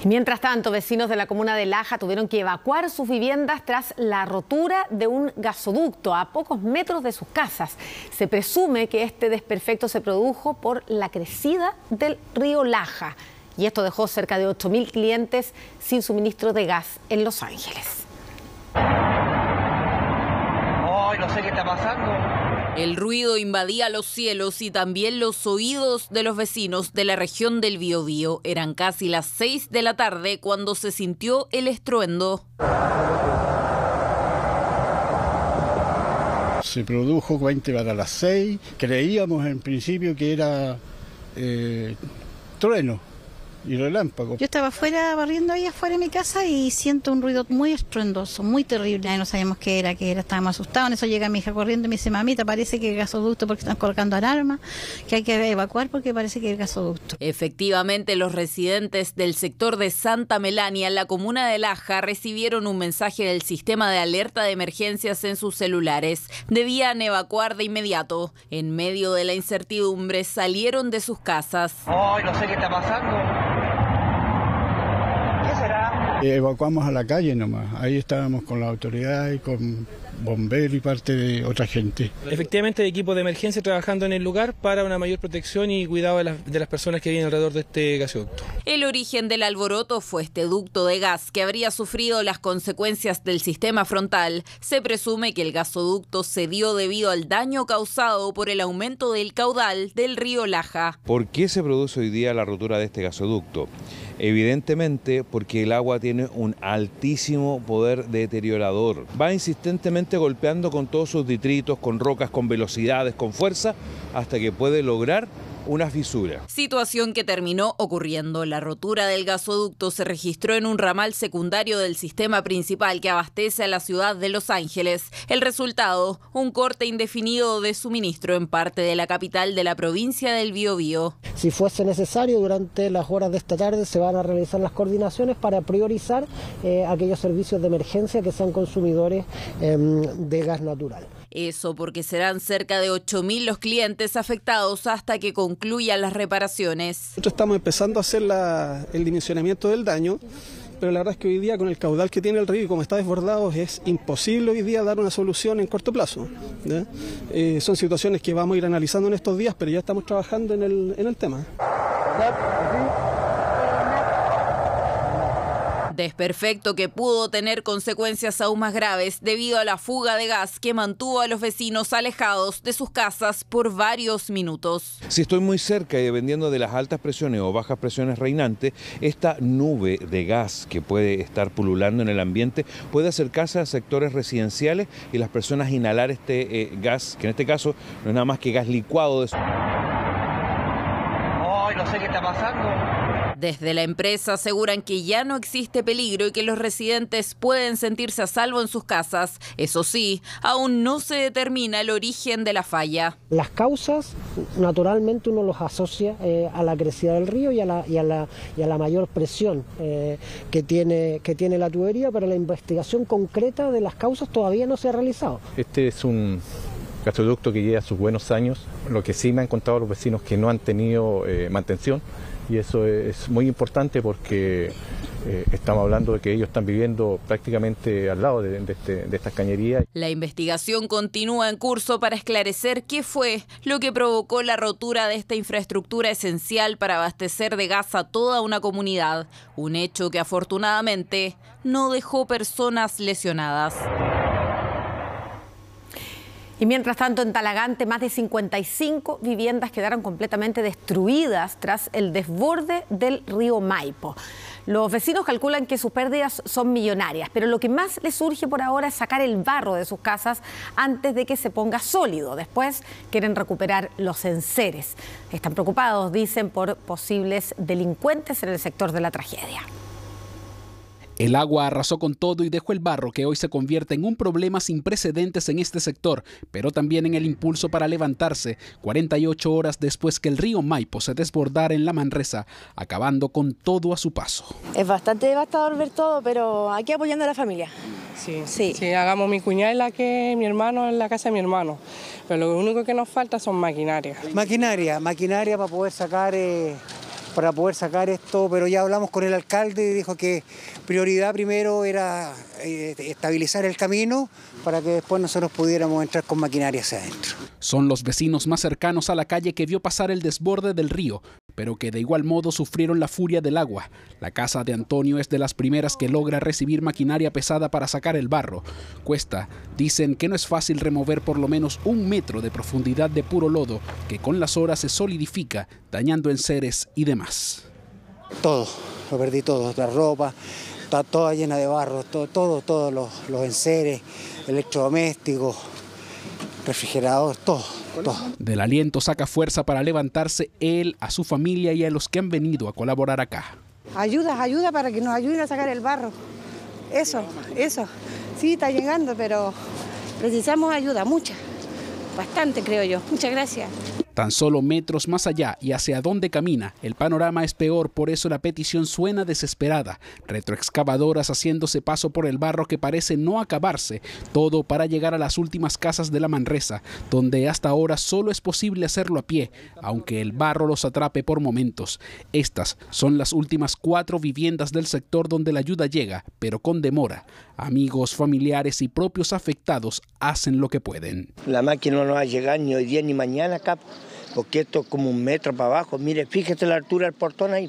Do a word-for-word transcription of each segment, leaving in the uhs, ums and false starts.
Mientras tanto, vecinos de la comuna de Laja tuvieron que evacuar sus viviendas tras la rotura de un gasoducto a pocos metros de sus casas. Se presume que este desperfecto se produjo por la crecida del río Laja. Y esto dejó cerca de ocho mil clientes sin suministro de gas en Los Ángeles. ¡Ay, no sé qué está pasando! El ruido invadía los cielos y también los oídos de los vecinos de la región del Biobío. Eran casi las seis de la tarde cuando se sintió el estruendo. Se produjo veinte para las seis. Creíamos en principio que era eh, trueno y relámpago. Yo estaba afuera, barriendo ahí afuera de mi casa y siento un ruido muy estruendoso, muy terrible. Ahí no sabíamos qué era, qué era, estábamos asustados. En eso llega mi hija corriendo y me dice, mamita, parece que es gasoducto porque están colocando alarma, que hay que evacuar porque parece que es gasoducto. Efectivamente, los residentes del sector de Santa Melania, en la comuna de Laja, recibieron un mensaje del sistema de alerta de emergencias en sus celulares. Debían evacuar de inmediato. En medio de la incertidumbre, salieron de sus casas. ¡Ay, no sé qué está pasando! ¿Qué será? Evacuamos a la calle nomás. Ahí estábamos con la autoridad y con bomberos y parte de otra gente. Efectivamente, hay equipo de emergencia trabajando en el lugar para una mayor protección y cuidado de las, de las personas que viven alrededor de este gasoducto. El origen del alboroto fue este ducto de gas que habría sufrido las consecuencias del sistema frontal. Se presume que el gasoducto se dio debido al daño causado por el aumento del caudal del río Laja. ¿Por qué se produce hoy día la rotura de este gasoducto? Evidentemente porque el agua tiene un altísimo poder deteriorador. Va insistentemente golpeando con todos sus detritos, con rocas, con velocidades, con fuerza, hasta que puede lograr una fisura. Situación que terminó ocurriendo. La rotura del gasoducto se registró en un ramal secundario del sistema principal que abastece a la ciudad de Los Ángeles. El resultado, un corte indefinido de suministro en parte de la capital de la provincia del Biobío. Si fuese necesario, durante las horas de esta tarde se van a realizar las coordinaciones para priorizar eh, aquellos servicios de emergencia que sean consumidores eh, de gas natural. Eso porque serán cerca de ocho mil los clientes afectados hasta que concluyan las reparaciones. Nosotros estamos empezando a hacer la, el dimensionamiento del daño, pero la verdad es que hoy día con el caudal que tiene el río y como está desbordado es imposible hoy día dar una solución en corto plazo. Eh, son situaciones que vamos a ir analizando en estos días, pero ya estamos trabajando en el, en el tema. Desperfecto que pudo tener consecuencias aún más graves debido a la fuga de gas que mantuvo a los vecinos alejados de sus casas por varios minutos. Si estoy muy cerca y dependiendo de las altas presiones o bajas presiones reinantes, esta nube de gas que puede estar pululando en el ambiente puede acercarse a sectores residenciales y las personas inhalar este eh, gas, que en este caso no es nada más que gas licuado de su... ¡Ay, no sé qué está pasando! Desde la empresa aseguran que ya no existe peligro y que los residentes pueden sentirse a salvo en sus casas. Eso sí, aún no se determina el origen de la falla. Las causas, naturalmente uno los asocia eh, a la crecida del río y a la, y a la, y a la mayor presión eh, que, tiene, que tiene la tubería, pero la investigación concreta de las causas todavía no se ha realizado. Este es un gasoducto que lleva sus buenos años. Lo que sí me han contado los vecinos que no han tenido eh, mantención. Y eso es muy importante porque eh, estamos hablando de que ellos están viviendo prácticamente al lado de, de, este, de estas cañerías. La investigación continúa en curso para esclarecer qué fue lo que provocó la rotura de esta infraestructura esencial para abastecer de gas a toda una comunidad. Un hecho que afortunadamente no dejó personas lesionadas. Y mientras tanto, en Talagante, más de cincuenta y cinco viviendas quedaron completamente destruidas tras el desborde del río Maipo. Los vecinos calculan que sus pérdidas son millonarias, pero lo que más les surge por ahora es sacar el barro de sus casas antes de que se ponga sólido. Después quieren recuperar los enseres. Están preocupados, dicen, por posibles delincuentes en el sector de la tragedia. El agua arrasó con todo y dejó el barro, que hoy se convierte en un problema sin precedentes en este sector, pero también en el impulso para levantarse cuarenta y ocho horas después que el río Maipo se desbordara en la Manresa, acabando con todo a su paso. Es bastante devastador ver todo, pero aquí apoyando a la familia. Sí, sí. sí hagamos mi cuñada en la que mi hermano en la casa de mi hermano, pero lo único que nos falta son maquinarias. Maquinaria, maquinaria para poder sacar... Eh... para poder sacar esto, pero ya hablamos con el alcalde y dijo que prioridad primero era eh, estabilizar el camino para que después nosotros pudiéramos entrar con maquinaria hacia adentro. Son los vecinos más cercanos a la calle que vio pasar el desborde del río, pero que de igual modo sufrieron la furia del agua. La casa de Antonio es de las primeras que logra recibir maquinaria pesada para sacar el barro. Cuesta, dicen que no es fácil remover por lo menos un metro de profundidad de puro lodo, que con las horas se solidifica, dañando enseres y demás. Todo, lo perdí todo, la ropa, está toda llena de barro, todo, todo, todos los, los enseres, electrodomésticos, refrigerador, todo, todo. Del aliento saca fuerza para levantarse él, a su familia y a los que han venido a colaborar acá. Ayuda, ayuda para que nos ayuden a sacar el barro. Eso, eso. Sí, está llegando, pero precisamos ayuda, mucha. Bastante, creo yo. Muchas gracias. Tan solo metros más allá y hacia dónde camina, el panorama es peor, por eso la petición suena desesperada. Retroexcavadoras haciéndose paso por el barro que parece no acabarse, todo para llegar a las últimas casas de la Manresa, donde hasta ahora solo es posible hacerlo a pie, aunque el barro los atrape por momentos. Estas son las últimas cuatro viviendas del sector donde la ayuda llega, pero con demora. Amigos, familiares y propios afectados hacen lo que pueden. La máquina no va a llegar ni hoy día ni mañana acá, porque esto es como un metro para abajo. Mire, fíjese la altura del portón ahí.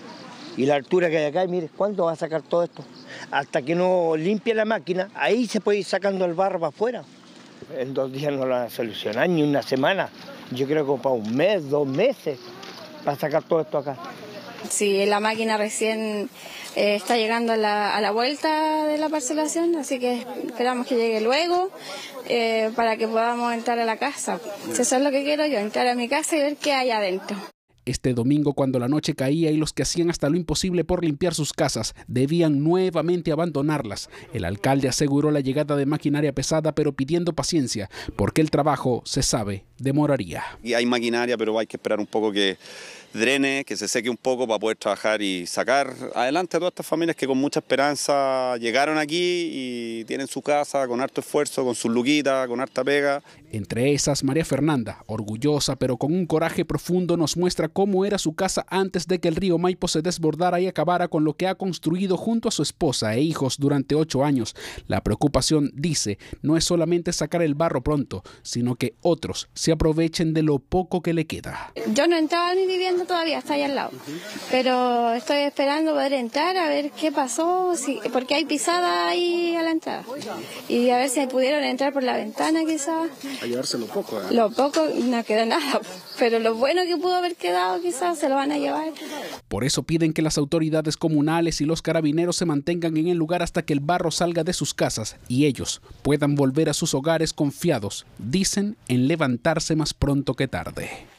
Y la altura que hay acá, mire, ¿cuándo va a sacar todo esto? Hasta que no limpie la máquina, ahí se puede ir sacando el barro para afuera. En dos días no lo van a solucionar, ni una semana. Yo creo que para un mes, dos meses, para sacar todo esto acá. Sí, la máquina recién eh, está llegando a la, a la vuelta de la parcelación, así que esperamos que llegue luego eh, para que podamos entrar a la casa. Eso es lo que quiero yo, entrar a mi casa y ver qué hay adentro. Este domingo, cuando la noche caía y los que hacían hasta lo imposible por limpiar sus casas debían nuevamente abandonarlas, el alcalde aseguró la llegada de maquinaria pesada, pero pidiendo paciencia, porque el trabajo, se sabe, demoraría. Y hay maquinaria, pero hay que esperar un poco que drene, que se seque un poco para poder trabajar y sacar adelante a todas estas familias que con mucha esperanza llegaron aquí y tienen su casa con harto esfuerzo, con sus luquitas, con harta pega. Entre esas, María Fernanda, orgullosa pero con un coraje profundo, nos muestra cómo era su casa antes de que el río Maipo se desbordara y acabara con lo que ha construido junto a su esposa e hijos durante ocho años. La preocupación, dice, no es solamente sacar el barro pronto, sino que otros se aprovechen de lo poco que le queda. Yo no entraba en mi vivienda todavía, está ahí al lado, pero estoy esperando poder entrar a ver qué pasó, si, porque hay pisada ahí a la entrada, y a ver si pudieron entrar por la ventana quizás. A llevarse lo poco. ¿eh? Lo poco, no queda nada, pero lo bueno que pudo haber quedado quizás se lo van a llevar. Por eso piden que las autoridades comunales y los carabineros se mantengan en el lugar hasta que el barro salga de sus casas y ellos puedan volver a sus hogares confiados, dicen, en levantarse más pronto que tarde.